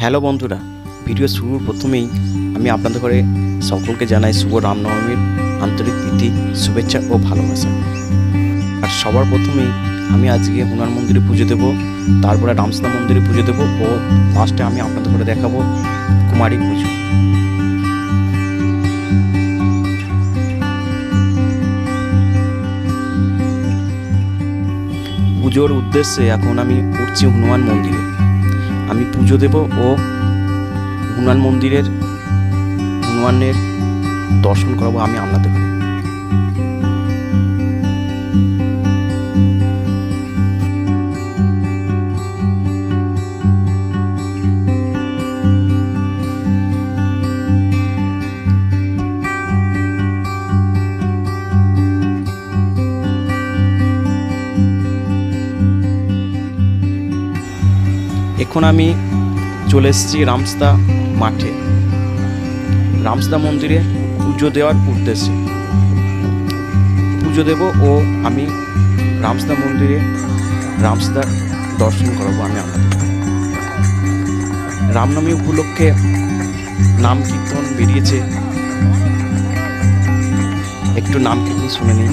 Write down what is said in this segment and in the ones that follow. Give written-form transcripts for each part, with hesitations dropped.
Hello বন্ধুরা, video শুরুর প্রথমেই আমি আপনাদের ঘরে সকলকে জানাই শুভ রামনবমীর আন্তরিক প্রীতি, শুভেচ্ছা ও ভালোবাসা। আর সবার প্রথমেই আমি আজকে হনুমান মন্দিরে পুজো দেবো, তারপরে রামসীতা মন্দিরে পুজো দেবো ও লাস্টে আমি আপনাদের ঘরে দেখাবো কুমারী পুজো। পুজোর উদ্দেশ্যে এখন আমি উঠছি হনুমান মন্দিরে। আমি পুজো দেব ও হনুমান মন্দিরের হনুমানের দর্শন করাবো আমি আপনাদের ঘরে। এখন আমি চলে এসেছি রামসীতা মাঠে, রামসীতা মন্দিরে পুজো দেওয়ার উদ্দেশ্যে। পুজো দেব ও আমি রামসীতা মন্দিরে রামসীতার দর্শন করাবো আমি আপনাদের। রামনবমী উপলক্ষে নাম কীর্তন বেরিয়েছে, একটু নাম কীর্তন শুনে নিই।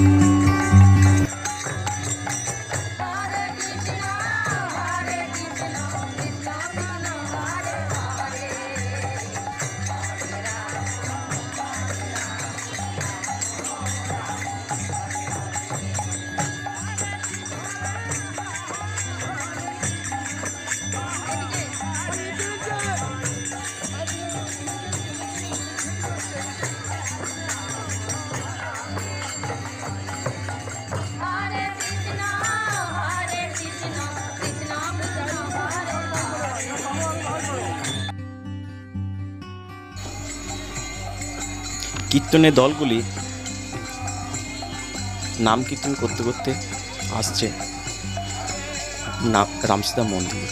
কীর্তনের দলগুলি নাম কীর্তন করতে করতে আসছে রামসীতা মন্দিরে।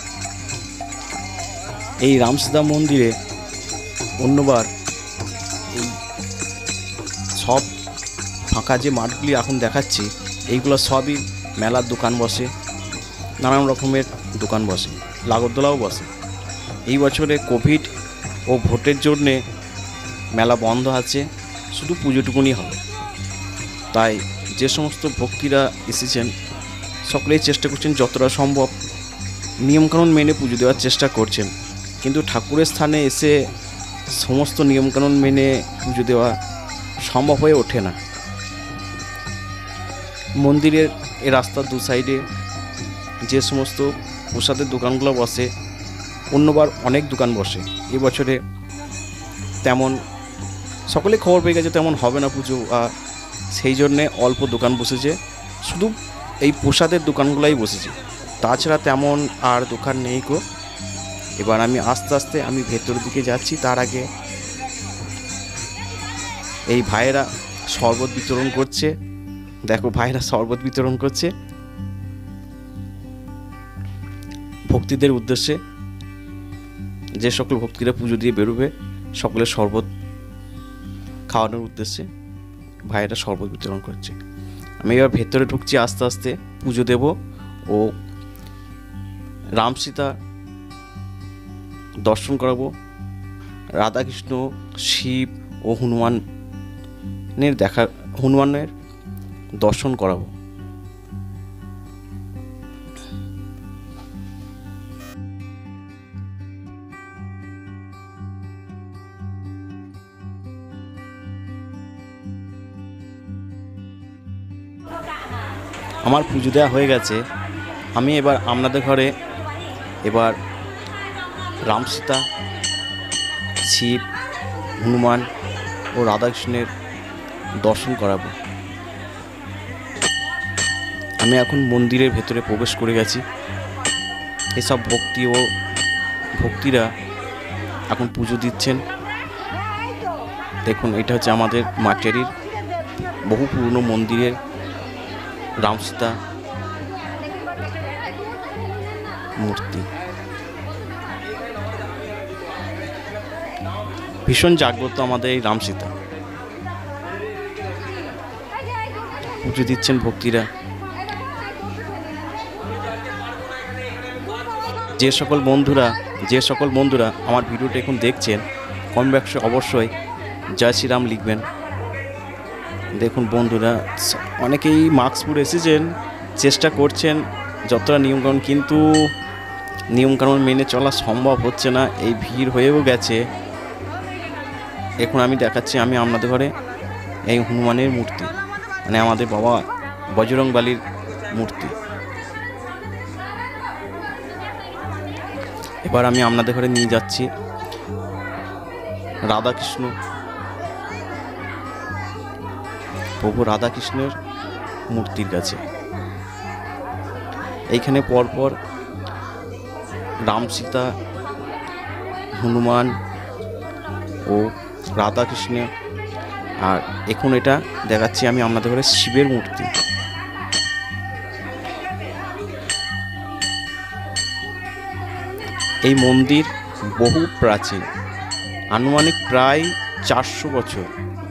এই রামসীতা মন্দিরে অন্যবার এই সব ফাঁকা যে মাঠগুলি এখন দেখাচ্ছি, এইগুলো সবই মেলার দোকান বসে, নানান রকমের দোকান বসে, লাগরদোলাও বসে। এই বছরে কোভিড ও ভোটের জন্যে মেলা বন্ধ আছে, শুধু পুজোটুকুনি হবে। তাই যে সমস্ত ভক্তিরা এসেছেন সকলেই চেষ্টা করছেন যতটা সম্ভব নিয়মকানুন মেনে পুজো দেওয়ার চেষ্টা করছেন, কিন্তু ঠাকুরের স্থানে এসে সমস্ত নিয়মকানুন মেনে পুজো দেওয়া সম্ভব হয়ে ওঠে না। মন্দিরের এ রাস্তার দু সাইডে যে সমস্ত প্রসাদের দোকানগুলো বসে, অন্যবার অনেক দোকান বসে, এবছরে তেমন সকলে খবর পেয়ে গেছে তেমন হবে না পুজো, সেই জন্যে অল্প দোকান বসেছে, শুধু এই প্রসাদের দোকানগুলোই বসেছে, তাছাড়া তেমন আর দোকান নেই গো। এবার আমি আস্তে আস্তে আমি ভেতরের দিকে যাচ্ছি। তার আগে এই ভাইয়েরা শরবত বিতরণ করছে, দেখো ভাইয়েরা শরবত বিতরণ করছে ভক্তিদের উদ্দেশ্যে। যে সকল ভক্তিরা পুজো দিয়ে বেরোবে সকলের শরবত খাওয়ানোর উদ্দেশ্যে ভাইয়েরা শরবত বিতরণ করছে। আমি এবার ভেতরে ঢুকছি আস্তে আস্তে, পুজো দেব ও রামসীতা দর্শন করাবো, রাধাকৃষ্ণ, শিব ও হনুমানের দর্শন করাবো। আমার পুজো দেওয়া হয়ে গেছে। আমি এবার আপনাদের ঘরে রামসীতা, শিব, হনুমান ও রাধাকৃষ্ণের দর্শন করাবো। আমি এখন মন্দিরের ভেতরে প্রবেশ করে গেছি। এসব ভক্তিরা এখন পুজো দিচ্ছেন। দেখুন, এটা হচ্ছে আমাদের মাটিয়ারির বহু পুরনো মন্দিরের রামসীতা মূর্তি। ভীষণ জাগ্রত আমাদের এই রামসীতা। পুজো দিচ্ছেন ভক্তিরা। যে সকল বন্ধুরা আমার ভিডিওটা এখন দেখছেন, কমেন্ট বক্সে অবশ্যই জয় শ্রীরাম লিখবেন। দেখুন বন্ধুরা, অনেকেই মাস্ক পরে এসেছেন, চেষ্টা করছেন যতটা নিয়মকানুন, কিন্তু নিয়মকানুন মেনে চলা সম্ভব হচ্ছে না, এই ভিড় হয়েও গেছে। এখন আমি দেখাচ্ছি আমি আপনাদের ঘরে এই হনুমানের মূর্তি, মানে আমাদের বাবা বজরংবলীর মূর্তি। এবার আমি আপনাদের ঘরে নিয়ে যাচ্ছি রাধাকৃষ্ণ, প্রভু রাধাকৃষ্ণের মূর্তির কাছে। এইখানে পরপর রাম, সীতা, হনুমান ও রাধাকৃষ্ণ, আর এখন এটা দেখাচ্ছি আমি আপনাদের ঘরে শিবের মূর্তি। এই মন্দির বহু প্রাচীন, আনুমানিক প্রায় 400 বছর।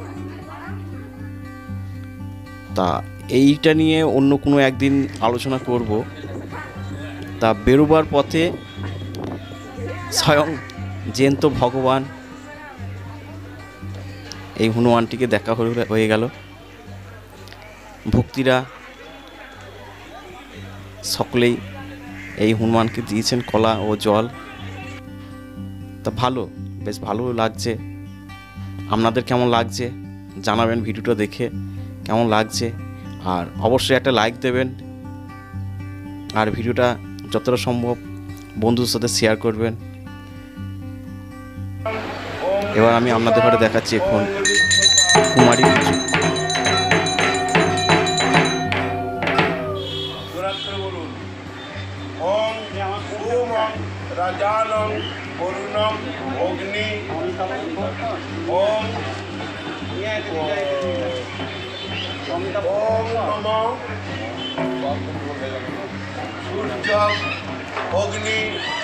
তা এইটা নিয়ে অন্য কোনো একদিন আলোচনা করব। তা বেরোবার পথে স্বয়ং জ্যান্ত ভগবান এই হনুমানটিকে দেখা হয়ে গেল। ভক্তিরা সকলেই এই হনুমানকে দিয়েছেন কলা ও জল। তা বেশ ভালো লাগছে। আপনাদের কেমন লাগছে জানাবেন, ভিডিওটা দেখে কেমন লাগছে, আর অবশ্যই একটা লাইক দেবেন, আর ভিডিওটা যতটা সম্ভব বন্ধুদের সাথে শেয়ার করবেন। এবার আমি আপনাদের ঘরে দেখাচ্ছি এখন কুমারী পুজো। রাজানং বরুণং অগ্নি ওম নমঃ সূর্য অগ্নি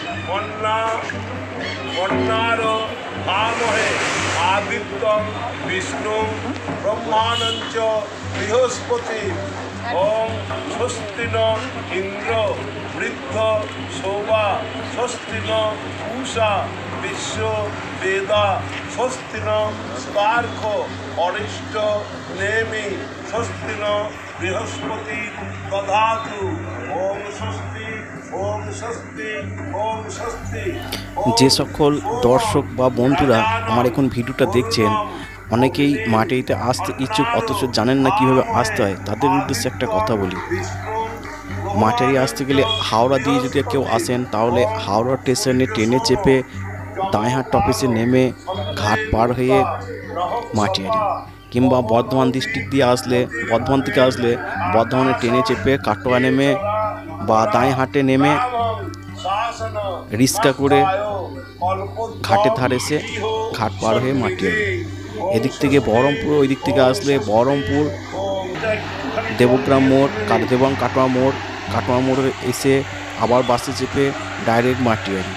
বন্যার আমহে আদিত্যং বিষ্ণু ব্রহ্মাণঞ্চ বৃহস্পতি ওম স্বস্তি ন ইন্দ্র বৃদ্ধ শোভা স্বস্তি ন পূষা বিশ্ব বেদা স্বস্তি ন স্তার্ক অরিষ্ট নেমি স্বস্তি ন বৃহস্পতি দধাতু ওম স্বস্তি ওম স্বস্তি ওম স্বস্তি। যে সকল দর্শক বা বন্ধুরা আমার এখন ভিডিওটা দেখছেন, অনেকেই মাটিতে আসতে ইচ্ছুক অথচ জানেন না কীভাবে আসতে হয়, তাদের উদ্দেশ্যে একটা কথা বলি। মাটিয়ারি আসতে গেলে হাওড়া দিয়ে যদি কেউ আসেন, তাহলে হাওড়া স্টেশনে ট্রেনে চেপে দাঁইহাট টপেসে নেমে ঘাট পার হয়ে মাটিয়ারি, কিংবা বর্ধমান ডিস্ট্রিক্ট দিয়ে আসলে, বর্ধমান থেকে আসলে বর্ধমানে ট্রেনে চেপে কাটোয়া নেমে বা দাঁইহাটে নেমে রিক্সা করে ঘাটের ধারে এসে ঘাট পার হয়ে মাটিয়ারি। এদিক থেকে বহরমপুর, ওই দিক থেকে আসলে বহরমপুর, দেবগ্রাম মোড়, কাটোয়া মোড়ে এসে আবার বাসে চেপে ডাইরেক্ট মাটিয়ারি।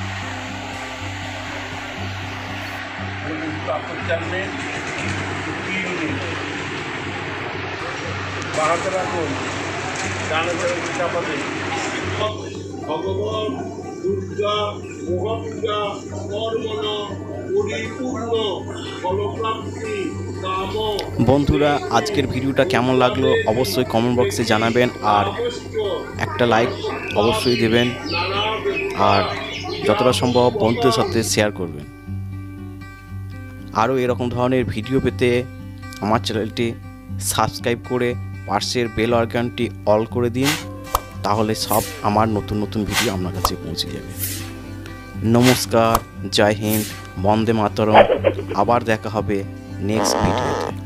ভগবান দুর্গা মহাপূজা কর্মণা পরিপূর্ণ ফলপ্রাপ্তি কাম। বন্ধুরা, আজকের ভিডিওটা কেমন লাগলো অবশ্যই কমেন্ট বক্সে জানাবেন, আর একটা লাইক অবশ্যই দেবেন, আর যতটা সম্ভব বন্ধুদের সাথে শেয়ার করবেন। আরও এরকম ধরনের ভিডিও পেতে আমার চ্যানেলটি সাবস্ক্রাইব করে পাশের বেল আইকনটি অল করে দিন, তাহলে সব আমার নতুন নতুন ভিডিও আপনার কাছে পৌঁছে যাবে। নমস্কার, জয় হিন্দ, বন্দে মাতরম। আবার দেখা হবে নেক্সট ভিডিওতে।